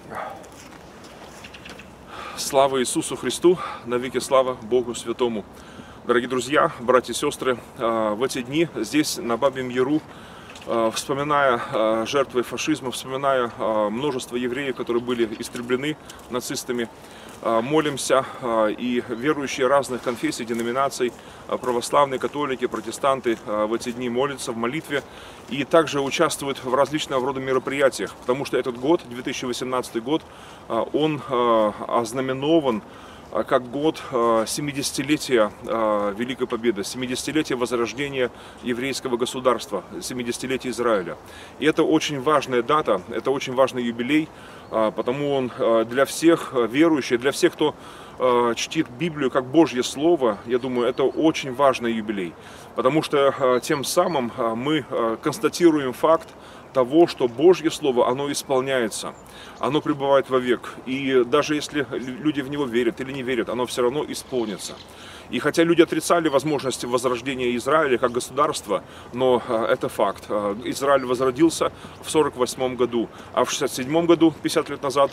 Слава Иисусу Христу, навеки слава Богу Святому. Дорогие друзья, братья и сестры, в эти дни здесь, на Бабьем Яру, вспоминая жертвы фашизма, вспоминая множество евреев, которые были истреблены нацистами, молимся, и верующие разных конфессий, деноминаций, православные, католики, протестанты в эти дни молятся в молитве и также участвуют в различного рода мероприятиях, потому что этот год, 2018 год, он ознаменован как год 70-летия Великой Победы, 70-летия возрождения еврейского государства, 70-летия Израиля. И это очень важная дата, это очень важный юбилей, потому он для всех верующих, для всех, кто чтит Библию как Божье Слово, я думаю, это очень важный юбилей, потому что тем самым мы констатируем факт того, что Божье Слово, оно исполняется, оно пребывает вовек. И даже если люди в него верят или не верят, оно все равно исполнится. И хотя люди отрицали возможность возрождения Израиля как государства, но это факт. Израиль возродился в 1948 году, а в 1967 году, 50 лет назад,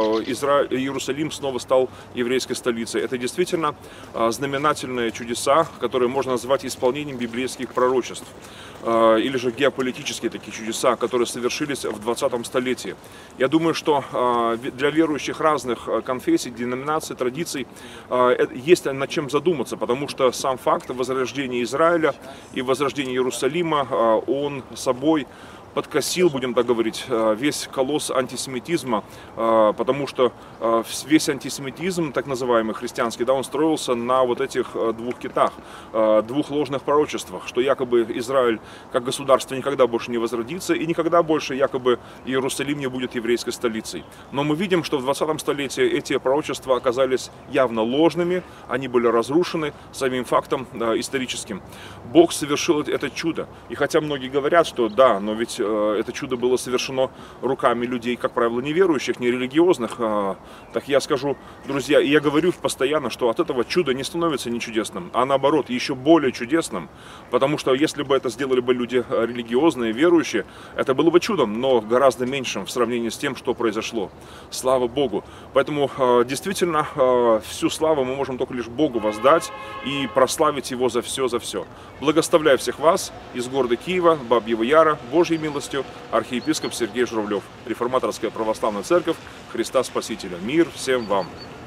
Иерусалим снова стал еврейской столицей. Это действительно знаменательные чудеса, которые можно назвать исполнением библейских пророчеств. Или же геополитические такие чудеса, которые совершились в 20 столетии. Я думаю, что для верующих разных конфессий, деноминаций, традиций есть над чем задуматься, потому что сам факт возрождения Израиля и возрождения Иерусалима, он собой подкосил, будем так говорить, весь колосс антисемитизма, потому что весь антисемитизм, так называемый христианский, да, он строился на вот этих двух китах, двух ложных пророчествах, что якобы Израиль как государство никогда больше не возродится и никогда больше якобы Иерусалим не будет еврейской столицей. Но мы видим, что в 20 столетии эти пророчества оказались явно ложными, они были разрушены самим фактом историческим. Бог совершил это чудо. И хотя многие говорят, что да, но ведь это чудо было совершено руками людей, как правило, неверующих, нерелигиозных. Так я скажу, друзья, и я говорю постоянно, что от этого чуда не становится не чудесным, а наоборот, еще более чудесным. Потому что если бы это сделали бы люди религиозные, верующие, это было бы чудом, но гораздо меньшим в сравнении с тем, что произошло. Слава Богу. Поэтому действительно всю славу мы можем только лишь Богу воздать и прославить Его за все, за все. Благословляю всех вас из города Киева, Бабьего Яра, Божьей милостью, архиепископ Сергей Журавлев, Реформаторская православная церковь Христа Спасителя. Мир всем вам!